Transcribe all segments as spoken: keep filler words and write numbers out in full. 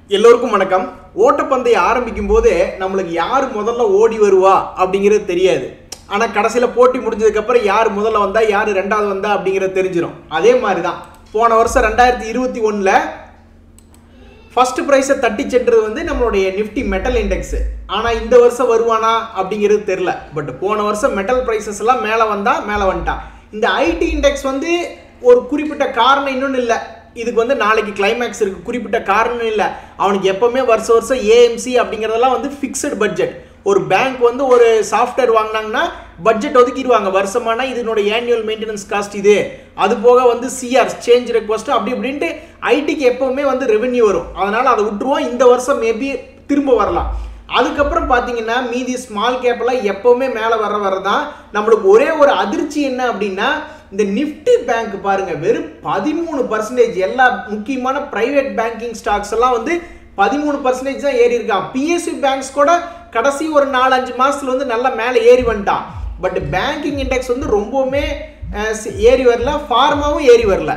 எல்லோருக்கும் வணக்கம். ஓட்டப்பந்தயம் ஆரம்பிக்கும் போது நம்மளுக்கு யார் முதல்ல ஓடி வருவா அப்படிங்கிறது தெரியாது. ஆனால் கடைசியில் போட்டி முடிஞ்சதுக்கு அப்புறம் யார் முதல்ல வந்தா யார் ரெண்டாவது வந்தா அப்படிங்கிறது தெரிஞ்சிடும். அதே மாதிரி தான் போன வருஷம் ரெண்டாயிரத்தி இருபத்தி ஒன்றில் ஃபர்ஸ்ட் ப்ரைஸை தட்டி சென்றது வந்து நம்மளுடைய நிஃப்டி மெட்டல் இண்டெக்ஸ். ஆனால் இந்த வருஷம் வருவானா அப்படிங்கிறது தெரில. பட் போன வருஷம் மெட்டல் ப்ரைஸஸ் எல்லாம் மேலே வந்தா மேலே வந்துட்டான். இந்த ஐடி இண்டெக்ஸ் வந்து ஒரு குறிப்பிட்ட காரணம் இன்னொன்று இல்லை. இதுக்கு வந்து நாளைக்கு கிளைமேக்ஸ் இருக்கு. குறிப்பிட்ட காரணம் இல்லை. அவனுக்கு எப்பவுமே வருஷ வருஷம் ஏஎம்சி அப்படிங்கிறதெல்லாம் வந்து ஃபிக்ஸட் பட்ஜெட். ஒரு பேங்க் வந்து ஒரு சாஃப்ட்வேர் வாங்கினாங்கன்னா பட்ஜெட் ஒதுக்கிடுவாங்க. வருஷமானா இதனுடைய ஆனுவல் மெயின்டெனன்ஸ் காஸ்ட் இது, அது போக வந்து சிஆர் சேஞ்ச் ரெக்வஸ்ட் அப்படி இப்படின்ட்டு ஐடிக்கு எப்பவுமே வந்து ரெவென்யூ வரும். அதனால அதை விட்டுருவோம். இந்த வருஷம் மேபி திரும்ப வரலாம். அதுக்கப்புறம் பார்த்தீங்கன்னா மீதி ஸ்மால் கேப்லாம் எப்பவுமே மேலே வர வரதான். நம்மளுக்கு ஒரே ஒரு அதிர்ச்சி என்ன அப்படின்னா, இந்த நிஃப்டி பேங்க் பாருங்க வெறும் பதிமூணு பர்சன்டேஜ். எல்லா முக்கியமான பிரைவேட் பேங்கிங் ஸ்டாக்ஸ் எல்லாம் வந்து பதிமூணு பர்சன்டேஜ் தான் ஏறி இருக்கான். பிஎஸ்சி பேங்க்ஸ் கூட கடைசி ஒரு நாலு அஞ்சு மாசத்துல வந்து நல்லா மேலே ஏறி வந்துட்டான். பட் பேங்கிங் இண்டெக்ஸ் வந்து ரொம்பவுமே ஏறி வரல, ஃபார்மாவும் ஏறி வரல.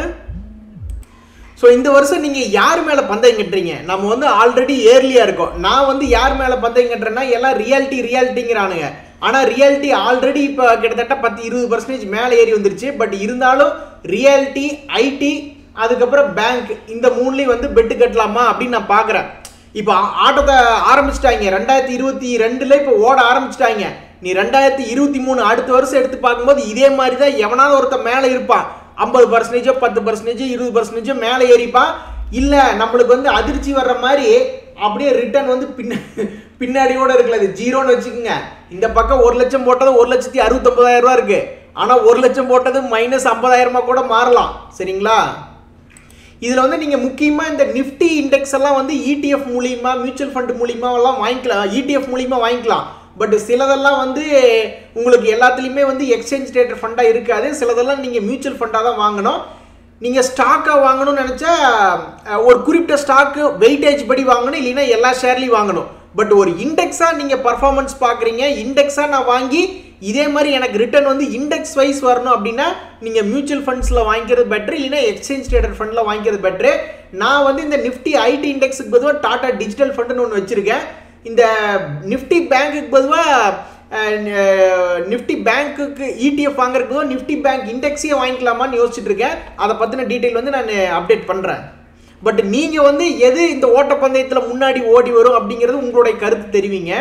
ஸோ இந்த வருஷம் நீங்கள் யார் மேலே பந்தயம் கட்டுறீங்க? நம்ம வந்து ஆல்ரெடி ஏர்லியாக இருக்கோம். நான் வந்து யார் மேலே பந்தயம் கட்டுறேன்னா எல்லாம் ரியாலிட்டி ரியாலிட்டிங்கிறானுங்க. ஆனால் ரியாலிட்டி ஆல்ரெடி இப்போ கிட்டத்தட்ட பத்து இருபது பர்சன்டேஜ் மேலே ஏறி வந்துருச்சு. பட் இருந்தாலும் ரியாலிட்டி, ஐடி, அதுக்கப்புறம் பேங்க், இந்த மூணுலேயும் வந்து பெட்டு கட்டலாமா அப்படின்னு நான் பார்க்குறேன். இப்போ ஆட்டத்தை ஆரம்பிச்சிட்டாங்க. ரெண்டாயிரத்தி இருபத்தி ரெண்டுல இப்போ ஓட ஆரம்பிச்சிட்டாங்க. நீ ரெண்டாயிரத்தி இருபத்தி மூணு அடுத்த வருஷம் எடுத்து பார்க்கும்போது இதே மாதிரி தான் எவனாவது ஒருத்தன் மேலே இருப்பான். ஐம்பது பர்சன்டேஜோ பத்து பர்சன்டேஜோ இருபது பர்சன்டேஜோ மேலே ஏறிப்பான். இல்லை நம்மளுக்கு வந்து அதிர்ச்சி வர்ற மாதிரி அப்படியே ரிட்டர்ன் வந்து பின்ன பின்னாடியோட இருக்குல்ல, அது ஜீரோன்னு வச்சுக்கோங்க. இந்த பக்கம் ஒரு லட்சம் போட்டது ஒரு லட்சத்தி அறுபத்தி ஒன்பதாயிரம் ரூபா இருக்கு. ஆனால் ஒரு லட்சம் போட்டது மைனஸ் ஐம்பதாயிரமா கூட மாறலாம். சரிங்களா? இதில் வந்து நீங்கள் முக்கியமாக இந்த நிஃப்டி இண்டெக்ஸ் எல்லாம் வந்து இடிஎஃப் மூலியமா, மியூச்சுவல் ஃபண்ட் மூலியமா எல்லாம் வாங்கிக்கலாம். இடிஎஃப் மூலியமா வாங்கிக்கலாம். பட் சிலதெல்லாம் வந்து உங்களுக்கு எல்லாத்துலேயுமே வந்து எக்ஸ்சேஞ்ச் ரேட்டட் ஃபண்டாக இருக்காது. சிலதெல்லாம் நீங்கள் மியூச்சுவல் ஃபண்டாக தான் வாங்கணும். நீங்கள் ஸ்டாக்காக வாங்கணும்னு நினச்சா ஒரு குறிப்பிட்ட ஸ்டாக்கு வெயிட்டேஜ் படி வாங்கணும், இல்லைன்னா எல்லா ஷேர்லையும் வாங்கணும். பட் ஒரு இண்டெக்ஸாக நீங்கள் பர்ஃபார்மன்ஸ் பார்க்குறீங்க, இண்டெக்ஸாக நான் வாங்கி இதே மாதிரி எனக்கு ரிட்டர்ன் வந்து இண்டெக்ஸ் வைஸ் வரணும் அப்படின்னா நீங்கள் மியூச்சுவல் ஃபண்ட்ஸில் வாங்கிக்கிறது பெட்ரு, இல்லைன்னா எக்ஸ்சேஞ்ச் ட்ரேடட் ஃபண்டில் வாங்கிக்கிறது பெட்ரு. நான் வந்து இந்த நிஃப்டி ஐடி இண்டெக்ஸுக்கு பொதுவாக டாடா டிஜிட்டல் ஃபண்டுன்னு ஒன்று வச்சுருக்கேன். இந்த நிஃப்டி பேங்க்குக்கு பொதுவாக நிஃப்டி பேங்க்குக்கு இடிஎஃப் வாங்குறதுக்கு நிஃப்டி பேங்க் இண்டெக்ஸையே வாங்கிக்கலாமான்னு யோசிச்சுட்டு இருக்கேன். அதை பற்றின டீட்டெயில் வந்து நான் அப்டேட் பண்ணுறேன். பட் நீங்கள் வந்து எது இந்த ஓட்டப்பந்தயத்தில் முன்னாடி ஓடி வரும் அப்படிங்கிறது உங்களுடைய கருத்து தெரிவிங்க.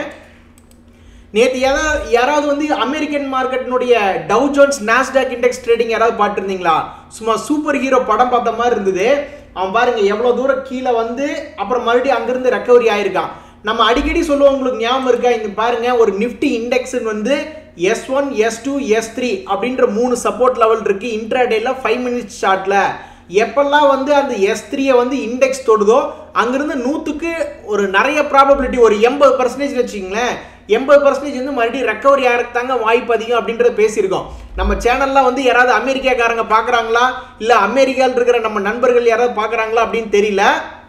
நேற்று யாராவது யாராவது வந்து அமெரிக்கன் மார்க்கெட்டினுடைய Dow Jones Nasdaq index trading யாராவது பார்த்துருந்தீங்களா? சும்மா சூப்பர் ஹீரோ படம் பார்த்த மாதிரி இருந்தது. அவன் பாருங்க எவ்வளோ தூரம் கீழே வந்து அப்புறம் மறுபடியும் அங்கிருந்து ரெக்கவரி ஆயிருக்கான். நம்ம அடிக்கடி சொல்லுவோம், உங்களுக்கு ஞாபகம் இருக்கா? இங்க பாருங்க, ஒரு நிஃப்டி இண்டெக்ஸ் வந்து S one S two S three அப்படின்ற மூணு சப்போர்ட் லெவல் இருக்கு. இன்ட்ராடேல ஃபைவ் மினிட்ஸ் சார்ட்ல எப்பெல்லாம் வந்து அந்த எஸ் த்ரீயை வந்து இண்டெக்ஸ் தொடுதோ அங்கிருந்து நூற்றுக்கு ஒரு நிறைய ப்ராபபிலிட்டி, ஒரு எண்பது பர்சன்டேஜ் வச்சுங்களேன், எண்பது பர்சன்டேஜ் வந்து மறுபடியும் ரெக்கவரி ஆகிறதுதாங்க வாய்ப்பு அதிகம் அப்படின்றத பேசியிருக்கோம். நம்ம சேனல்லாம் வந்து யாராவது அமெரிக்காக்காரங்க பார்க்குறாங்களா, இல்லை அமெரிக்காவில் இருக்கிற நம்ம நண்பர்கள் யாராவது பார்க்குறாங்களா அப்படின்னு தெரியல.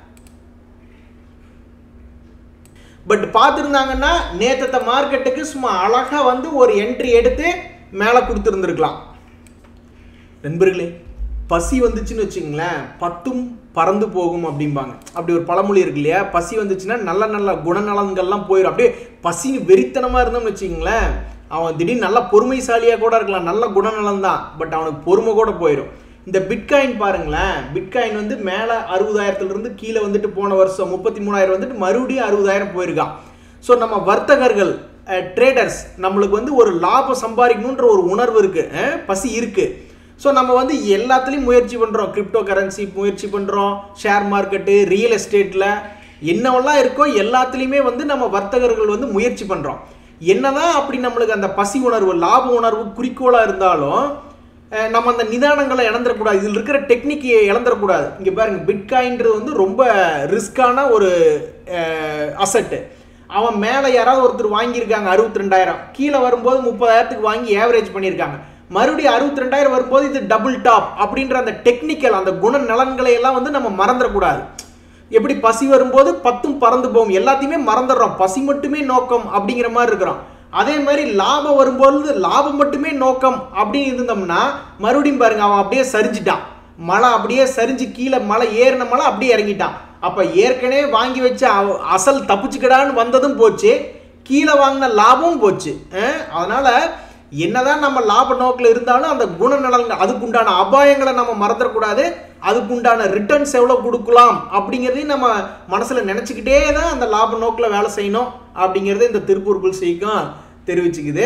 பட் பார்த்துருந்தாங்கன்னா நேற்று மார்க்கெட்டுக்கு சும்மா அழகாக வந்து ஒரு என்ட்ரி எடுத்து மேலே கொடுத்துருந்துருக்கலாம். நண்பர்களே, பசி வந்துச்சுன்னு வச்சுங்களேன், பத்தும் பறந்து போகும் அப்படிம்பாங்க. அப்படி ஒரு பழமொழி இருக்கு இல்லையா? பசி வந்துச்சுன்னா நல்ல நல்ல குணநலன்கள்லாம் போயிடும். அப்படியே பசின்னு வெறித்தனமாக இருந்தோம்னு வச்சுங்களேன், அவன் திடீர்னு நல்ல பொறுமைசாலியாக கூட இருக்கலாம், நல்ல குணநலன் தான், பட் அவனுக்கு பொறுமை கூட போயிடும். இந்த பிட்காயின் பாருங்களேன், பிட்காயின் வந்து மேலே அறுபதாயிரத்துலேருந்து கீழே வந்துட்டு போன வருஷம் முப்பத்தி மூணாயிரம் வந்துட்டு மறுபடியும் அறுபதாயிரம் போயிருக்கான். ஸோ நம்ம வர்த்தகர்கள், ட்ரேடர்ஸ், நம்மளுக்கு வந்து ஒரு லாபம் சம்பாதிக்கணுன்ற ஒரு உணர்வு இருக்குது, பசி இருக்குது. ஸோ நம்ம வந்து எல்லாத்துலேயும் முயற்சி பண்ணுறோம். கிரிப்டோ கரன்சி முயற்சி பண்ணுறோம், ஷேர் மார்க்கெட்டு, ரியல் எஸ்டேட்டில் என்னவெல்லாம் இருக்கோ எல்லாத்துலேயுமே வந்து நம்ம வர்த்தகர்கள் வந்து முயற்சி பண்ணுறோம். என்னதான் அப்படி நம்மளுக்கு அந்த பசி உணர்வு, லாப உணர்வு குறிக்கோளாக இருந்தாலும் நம்ம அந்த நிதானங்களை இழந்துடக்கூடாது. இதில் இருக்கிற டெக்னிக் இழந்துடக்கூடாது. இங்கே பாருங்க, பிட்காயின்றது வந்து ரொம்ப ரிஸ்கான ஒரு அசட்டு. அவன் மேலே யாராவது ஒருத்தர் வாங்கியிருக்காங்க அறுபத்தி ரெண்டாயிரம், கீழே வரும்போது முப்பதாயிரத்துக்கு வாங்கி ஏவரேஜ் பண்ணியிருக்காங்க. மறுபடியும் அறுபத்தி ரெண்டாயிரம் வரும்போது இது டபுள் டாப் அப்படின்ற அந்த டெக்னிக்கல், அந்த குண நலன்களை எல்லாம் வந்து நம்ம மறந்துடக்கூடாது. எப்படி பசி வரும்போது பத்தும் பறந்து போகும், எல்லாத்தையுமே மறந்துடுறோம், பசி மட்டுமே நோக்கம் அப்படிங்கிற மாதிரி இருக்கிறோம். அதே மாதிரி லாபம் வரும்போது லாபம் மட்டுமே நோக்கம் அப்படின்னு இருந்தோம்னா மறுபடியும் பாருங்க அவன் அப்படியே சரிஞ்சிட்டான். மலை அப்படியே சரிஞ்சு கீழே மலை ஏறின மலை அப்படியே இறங்கிட்டான். அப்போ ஏற்கனவே வாங்கி வச்ச அசல் தப்பிச்சுக்கடான்னு வந்ததும் போச்சு, கீழே வாங்கின லாபமும் போச்சு. அதனால என்னதான் நம்ம லாப நோக்கில் இருந்தாலும் அந்த குணநலன்கள் அதுக்குண்டான அபாயங்களை நம்ம மறந்துடக்கூடாது. அதுக்குண்டான ரிட்டர்ன்ஸ் எவ்வளோ கொடுக்கலாம் அப்படிங்கிறதையும் நம்ம மனசில் நினச்சிக்கிட்டே தான் அந்த லாப நோக்கில் வேலை செய்யணும் அப்படிங்கிறது இந்த திருப்பூர் புல்ஸ் இயக்கம் தெரிவிச்சுக்குது.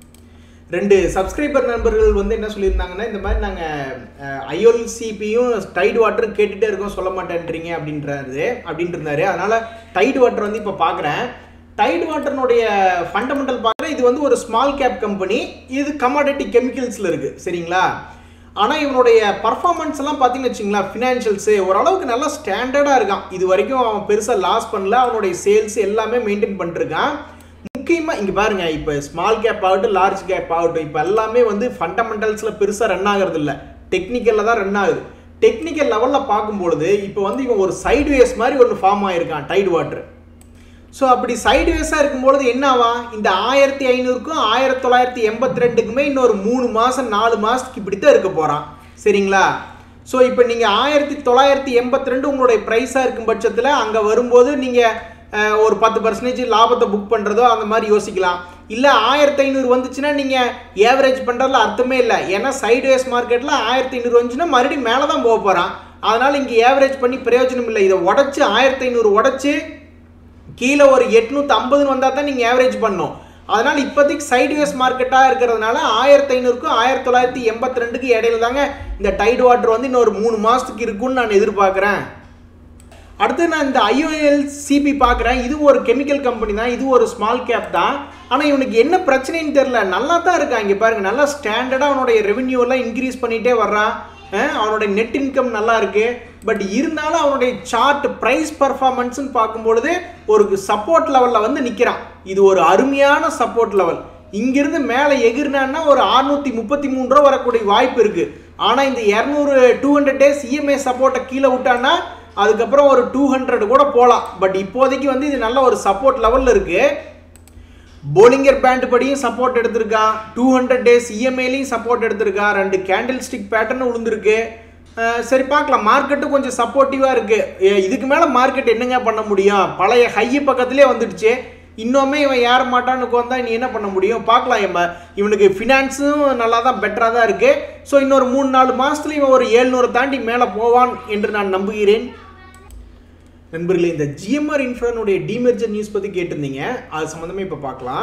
ரெண்டு சப்ஸ்கிரைபர் நண்பர்கள் வந்து என்ன சொல்லியிருந்தாங்கன்னா, இந்த மாதிரி நாங்கள் ஐஓஎல்சிபியும் டைட் வாட்டரும் கேட்டுகிட்டே இருக்கோம், சொல்ல மாட்டேன்றீங்க அப்படின்றாரு அப்படின்ட்டு இருந்தாரு. அதனால் டைட் வாட்டர் வந்து இப்போ பார்க்குறேன். டைட் வாட்டர்னுடைய ஃபண்டமெண்டல் பார்க்குறேன். இது வந்து ஒரு ஸ்மால் கேப் கம்பெனி, இது கமாடிட்டி கெமிக்கல்ஸில் இருக்குது, சரிங்களா. ஆனால் இவனுடைய பர்ஃபார்மன்ஸ் எல்லாம் பார்த்தீங்கன்னு வச்சிங்களா, ஃபினான்ஷியல்ஸு ஓரளவுக்கு நல்லா ஸ்டாண்டர்டாக இருக்கான். இது வரைக்கும் அவன் பெருசாக லாஸ் பண்ணல, அவனுடைய சேல்ஸ் எல்லாமே மெயின்டைன் பண்ணிருக்கான். முக்கியமாக இங்கே பாருங்கள், இப்போ ஸ்மால் கேப் ஆகட்டும் லார்ஜ் கேப் ஆகட்டும், இப்போ எல்லாமே வந்து ஃபண்டமெண்டல்ஸில் பெருசாக ரன் ஆகிறது இல்லை, டெக்னிக்கலில் தான் ரன் ஆகுது. டெக்னிக்கல் லெவலில் பார்க்கும்பொழுது இப்போ வந்து இவன் ஒரு சைட்வேஸ் மாதிரி ஒன்று ஃபார்ம் ஆகிருக்கான் டைட் வாட்டர். ஸோ அப்படி சைட்வேஸாக இருக்கும்பொழுது என்ன ஆவா, இந்த ஆயிரத்தி ஐநூறுக்கும் ஆயிரத்தி தொள்ளாயிரத்தி எண்பத்தி ரெண்டுக்குமே இன்னொரு மூணு மாதம் நாலு மாதத்துக்கு இப்படி தான் இருக்க போகிறான், சரிங்களா. ஸோ இப்போ நீங்கள் ஆயிரத்தி தொள்ளாயிரத்தி எண்பத்தி ரெண்டு உங்களுடைய ப்ரைஸாக இருக்கும் பட்சத்தில் அங்கே வரும்போது நீங்கள் ஒரு பத்து பர்சன்டேஜ் லாபத்தை புக் பண்ணுறதோ அந்த மாதிரி யோசிக்கலாம். இல்லை ஆயிரத்தி ஐநூறு வந்துச்சுன்னா நீங்கள் ஏவரேஜ் பண்ணுறதுல அர்த்தமே இல்லை. ஏன்னா சைட்வேஸ் மார்க்கெட்டில் ஆயிரத்தி ஐநூறு வந்துச்சுன்னா மறுபடியும் மேலே தான் போக போகிறான். அதனால் இங்கே ஏவரேஜ் பண்ணி பிரயோஜனம் இல்லை. இதை உடச்சி ஆயிரத்தி ஐநூறு உடச்சி கீழே ஒரு எட்நூற்றி ஐம்பதுன்னு வந்தால் தான் நீங்கள் ஏவரேஜ் பண்ணணும். அதனால் இப்போதைக்கு சைட்வேஸ் மார்க்கெட்டாக இருக்கிறதுனால ஆயிரத்தி ஐநூறுக்கும் ஆயிரத்தி தொள்ளாயிரத்தி எண்பத்தி ரெண்டுக்கு இடையில தாங்க இந்த டைட் வாட்டர் வந்து இன்னொரு மூணு மாதத்துக்கு இருக்குன்னு நான் எதிர்பார்க்குறேன். அடுத்து நான் இந்த ஐஓஎல்சிபி பார்க்குறேன். இது ஒரு கெமிக்கல் கம்பெனி தான், இது ஒரு ஸ்மால் கேப் தான். ஆனால் இவனுக்கு என்ன பிரச்சனைன்னு தெரில, நல்லா தான் இருக்கான். இங்கே பாருங்கள், நல்லா ஸ்டாண்டர்டாக அவனுடைய ரெவென்யூ எல்லாம் இன்க்ரீஸ் பண்ணிகிட்டே வர்றான். அவனுடைய நெட் இன்கம் நல்லா இருக்குது. பட் இருந்தாலும் அவனுடைய சார்ட் ப்ரைஸ் பர்ஃபார்மன்ஸ்ன்னு பார்க்கும்பொழுது ஒரு சப்போர்ட் லெவலில் வந்து நிற்கிறான். இது ஒரு அருமையான சப்போர்ட் லெவல். இங்கிருந்து மேலே எகிர்னான்னா ஒரு அறுநூற்றி முப்பத்தி மூணு ரூபா வரக்கூடிய வாய்ப்பு இருக்குது. ஆனால் இந்த இரநூறு டூ ஹண்ட்ரட் டேஸ் இஎம்ஐ சப்போர்ட்டை கீழே விட்டான்னா அதுக்கப்புறம் ஒரு டூ ஹண்ட்ரட் கூட போகலாம். பட் இப்போதைக்கு வந்து இது நல்ல ஒரு சப்போர்ட் லெவலில் இருக்குது. போலிங்கர் பேண்ட் படியும் சப்போர்ட் எடுத்திருக்கா, டூ ஹண்ட்ரட் டேஸ் இஎம்ஐலையும் சப்போர்ட் எடுத்திருக்கா, ரெண்டு கேண்டில் ஸ்டிக் பேட்டர்னு விழுந்திருக்கு. சரி பார்க்கலாம், மார்க்கெட்டும் கொஞ்சம் சப்போர்ட்டிவாக இருக்குது. இதுக்கு மேலே மார்க்கெட் என்னங்க பண்ண முடியும், பழைய ஹைய பக்கத்துலேயே வந்துடுச்சு. இன்னுமே இவன் ஏற மாட்டான்னு வந்தால் நீ என்ன பண்ண முடியும், பார்க்கலாம். இவன் இவனுக்கு ஃபினான்ஸும் நல்லா தான் பெட்டராக தான் இருக்குது. ஸோ இன்னொரு மூணு நாலு மாதத்துல இவன் ஒரு ஏழ்நூறு தாண்டி மேலே போவான் என்று நான் நம்புகிறேன். நண்பர்களே, இந்த ஜிஎம்ஆர் இன்ஃப்ரானுடைய டிமெர்ஜர் நியூஸ் பற்றி கேட்டிருந்தீங்க, அது சம்மந்தமாக இப்போ பார்க்கலாம்.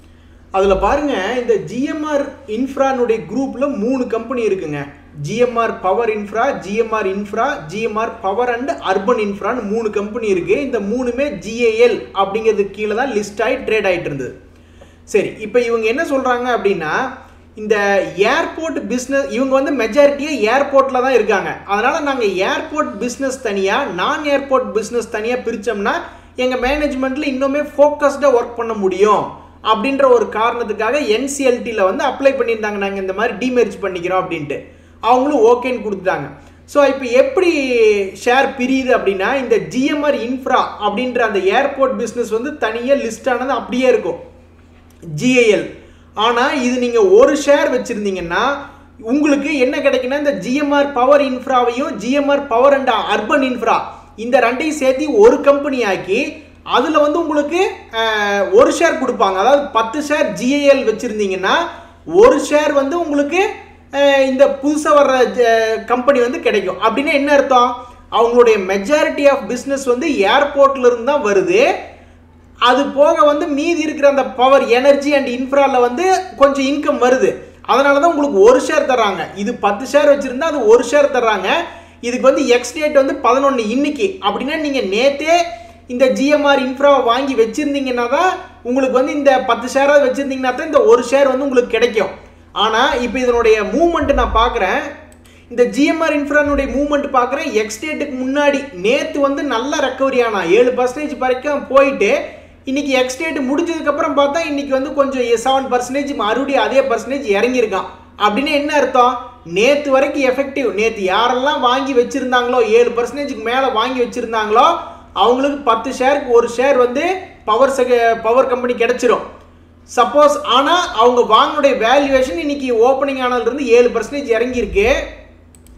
அதில் பாருங்கள், இந்த ஜிஎம்ஆர் இன்ஃப்ரானுடைய குரூப்பில் மூணு கம்பெனி இருக்குங்க. GMR power infra, GMR infra, GMR power and urban இன்ஃப்ரான்னு மூணு கம்பெனி இருக்குது. இந்த மூணுமே ஜிஏஎல் அப்படிங்கிறதுக்கு கீழே தான் லிஸ்ட் ஆகி ட்ரேட் ஆகிட்டு இருந்தது. சரி, இப்போ இவங்க என்ன சொல்கிறாங்க அப்படின்னா, இந்த ஏர்போர்ட் பிஸ்னஸ் இவங்க வந்து மெஜாரிட்டியாக ஏர்போர்ட்டில் தான் இருக்காங்க. அதனால் நாங்கள் ஏர்போர்ட் பிஸ்னஸ் தனியாக நான் ஏர்போர்ட் பிஸ்னஸ் தனியாக பிரித்தோம்னா எங்கள் மேனேஜ்மெண்ட்டில் இன்னுமே ஃபோக்கஸ்டாக ஒர்க் பண்ண முடியும் அப்படின்ற ஒரு காரணத்துக்காக என்சிஎல்டியில் வந்து அப்ளை பண்ணியிருந்தாங்க. நாங்கள் இந்த மாதிரி டிமெர்ஜ் பண்ணிக்கிறோம் அப்படின்ட்டு அவங்களும் ஓகேன்னு கொடுத்துட்டாங்க. ஸோ இப்போ எப்படி ஷேர் பிரியுது அப்படின்னா, இந்த ஜிஎம்ஆர் இன்ஃப்ரா அப்படின்ற அந்த ஏர்போர்ட் பிஸ்னஸ் வந்து தனியாக லிஸ்ட் ஆனது அப்படியே இருக்கும் ஜிஏஎல். ஆனால் இது நீங்கள் ஒரு ஷேர் வச்சுருந்தீங்கன்னா உங்களுக்கு என்ன கிடைக்குன்னா, இந்த ஜிஎம்ஆர் பவர் இன்ஃப்ராவையும் GMR power and urban infra இந்த ரெண்டையும் சேர்த்து ஒரு கம்பெனி ஆக்கி அதில் வந்து உங்களுக்கு ஒரு ஷேர் கொடுப்பாங்க. அதாவது பத்து ஷேர் ஜிஏஎல் வச்சுருந்தீங்கன்னா ஒரு ஷேர் வந்து உங்களுக்கு இந்த புதுசாக வர்ற கம்பெனி வந்து கிடைக்கும். அப்படின்னா என்ன அர்த்தம், அவங்களுடைய மெஜாரிட்டி ஆஃப் பிஸ்னஸ் வந்து ஏர்போர்ட்ல இருந்து தான் வருது. அது போக வந்து மீதி இருக்கிற அந்த பவர் எனர்ஜி அண்ட் இன்ஃப்ராவில் வந்து கொஞ்சம் இன்கம் வருது. அதனால தான் உங்களுக்கு ஒரு ஷேர் தர்றாங்க. இது பத்து ஷேர் வச்சுருந்தா அது ஒரு ஷேர் தர்றாங்க. இதுக்கு வந்து எக்ஸ் டேட் வந்து பதினொன்று இன்னைக்கு. அப்படின்னா நீங்கள் நேற்றே இந்த ஜிஎம்ஆர் இன்ஃப்ராவை வாங்கி வச்சுருந்தீங்கன்னா தான் உங்களுக்கு வந்து இந்த பத்து ஷேராக வச்சுருந்தீங்கன்னா தான் இந்த ஒரு ஷேர் வந்து உங்களுக்கு கிடைக்கும். ஆனால் இப்போ இதனுடைய மூவ்மெண்ட் நான் பார்க்குறேன், இந்த ஜிஎம்ஆர் இன்ஃப்ரானுடைய மூவ்மெண்ட் பார்க்குறேன். எக்ஸ் டேட்டுக்கு முன்னாடி நேற்று வந்து நல்ல ரெக்கவரி ஆனால் ஏழு பர்சன்டேஜ் வரைக்கும் போயிட்டு இன்னைக்கு எக்ஸ் டேட் முடிஞ்சதுக்கப்புறம் பார்த்தா இன்னைக்கு வந்து கொஞ்சம் செவன் பர்சன்டேஜ் மறுபடியும் அதே பர்சன்டேஜ் இறங்கியிருக்கான். அப்படின்னு என்ன அர்த்தம், நேற்று வரைக்கும் எஃபெக்டிவ் நேற்று யாரெல்லாம் வாங்கி வச்சுருந்தாங்களோ ஏழு பர்சன்டேஜுக்கு மேலே வாங்கி வச்சுருந்தாங்களோ அவங்களுக்கு பத்து ஷேருக்கு ஒரு ஷேர் வந்து பவர் பவர் கம்பெனி கிடைச்சிரும். சப்போஸ் ஆனால் அவங்க வாங்கினுடைய வேல்யூவேஷன் இன்னைக்கு ஓப்பனிங் ஆனதுலேருந்து ஏழு பர்சன்டேஜ் இறங்கியிருக்கு.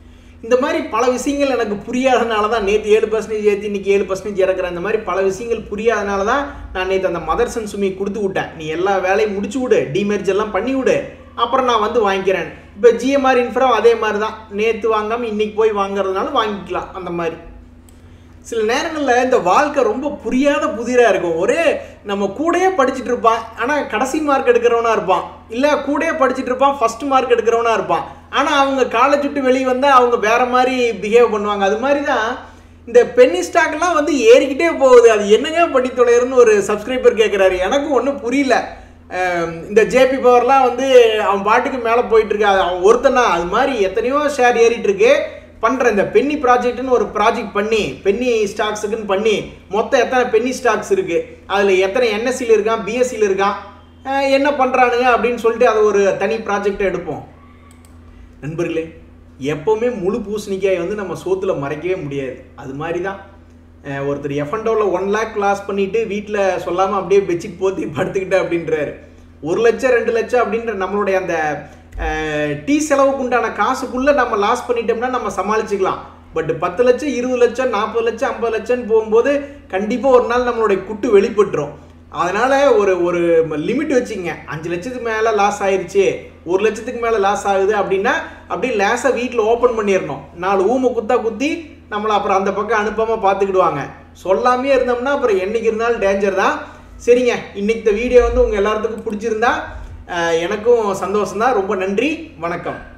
இந்த மாதிரி பல விஷயங்கள் எனக்கு புரியாதனால தான் நேற்று ஏழு பர்சன்டேஜ் ஏற்றி இன்னைக்கு ஏழு பர்சன்டேஜ் இறக்குறேன். இந்த மாதிரி பல விஷயங்கள் புரியாதனால தான் நான் நேற்று அந்த மதர்சன் சுமி கொடுத்து விட்டேன். நீ எல்லா வேலையும் முடிச்சு விடு, டிமெர்ஜ் எல்லாம் பண்ணி விடு, அப்புறம் நான் வந்து வாங்கிக்கிறேன். இப்போ ஜிஎம்ஆர் இன்ஃப்ரா அதே மாதிரி தான், நேற்று வாங்காமல் இன்னைக்கு போய் வாங்குறதுனால வாங்கிக்கலாம். அந்த மாதிரி சில நேரங்களில் இந்த வாழ்க்கை ரொம்ப புரியாத புதிராக இருக்கும். ஒரே நம்ம கூடயே படிச்சுட்டு இருப்பான், ஆனால் கடைசி மார்க் எடுக்கிறவனா இருப்பான். இல்லை கூடயே படிச்சுட்டு இருப்பான், ஃபர்ஸ்ட் மார்க் எடுக்கிறவனா இருப்பான். ஆனால் அவங்க காலேஜ் விட்டு வெளியே வந்தால் அவங்க வேற மாதிரி பிஹேவ் பண்ணுவாங்க. அது மாதிரி தான் இந்த பென்னி ஸ்டாக்லாம் வந்து ஏறிக்கிட்டே போகுது. அது என்னங்க பண்ணி தொலைறன்னு ஒரு சப்ஸ்கிரைபர் கேட்குறாரு. எனக்கும் ஒன்றும் புரியல. இந்த ஜேபி பவர்லாம் வந்து அவன் பாட்டுக்கு மேலே போயிட்டு இருக்கு. அவன் ஒருத்தனா அது மாதிரி எத்தனையோ ஷேர் ஏறிட்டு இருக்கு. பண்ணுற இந்த பென்னி ப்ராஜெக்ட்னு ஒரு ப்ராஜெக்ட் பண்ணி பென்னி ஸ்டாக்ஸுக்குன்னு பண்ணி மொத்தம் எத்தனை பென்னி ஸ்டாக்ஸ் இருக்குது, அதில் எத்தனை என்எஸ்சியில் இருக்கான், பிஎஸ்சியில் இருக்கான், என்ன பண்ணுறானுங்க அப்படின்னு சொல்லிட்டு அது ஒரு தனி ப்ராஜெக்டை எடுப்போம். நண்பர்களே, எப்போவுமே முழு பூசணிக்காய் வந்து நம்ம சோத்தில் மறைக்கவே முடியாது. அது மாதிரி தான் ஒருத்தர் எஃப்என்டோவில் ஒன் லேக் லாஸ் பண்ணிவிட்டு வீட்டில் சொல்லாமல் அப்படியே பெட்ஷீட் போத்தி படுத்துக்கிட்டேன் அப்படின்றாரு. ஒரு லட்சம் ரெண்டு லட்சம் அப்படின்ற நம்மளுடைய அந்த டீ செலவுக்கு உண்டான காசுக்குள்ளே நம்ம லாஸ் பண்ணிட்டோம்னா நம்ம சமாளிச்சுக்கலாம். பட் பத்து லட்சம் இருபது லட்சம் நாற்பது லட்சம் ஐம்பது லட்சம்னு போகும்போது கண்டிப்பாக ஒரு நாள் நம்மளுடைய குட்டு வெளிப்பட்டுரும். அதனால் ஒரு ஒரு லிமிட் வச்சுங்க. அஞ்சு லட்சத்துக்கு மேலே லாஸ் ஆயிடுச்சு, ஒரு லட்சத்துக்கு மேலே லாஸ் ஆகுது அப்படின்னா அப்படியே லேசாக வீட்டில் ஓப்பன் பண்ணிடணும். நாலு ஊமை குத்தா குத்தி நம்மளை அப்புறம் அந்த பக்கம் அனுப்பாமல் பார்த்துக்கிடுவாங்க. சொல்லாமே இருந்தோம்னா அப்புறம் என்னைக்கு இருந்தாலும் டேஞ்சர் தான். சரிங்க, இன்னைக்கு இந்த வீடியோ வந்து உங்கள் எல்லாத்துக்கும் பிடிச்சிருந்தா எனக்கும் சந்தோஷம் தான். ரொம்ப நன்றி, வணக்கம்.